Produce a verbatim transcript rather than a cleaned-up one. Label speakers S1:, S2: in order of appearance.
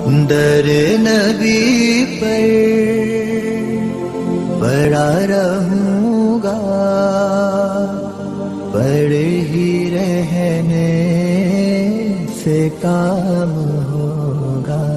S1: दर नबी पर पड़ा रहूंगा, पड़े ही रहने से काम होगा।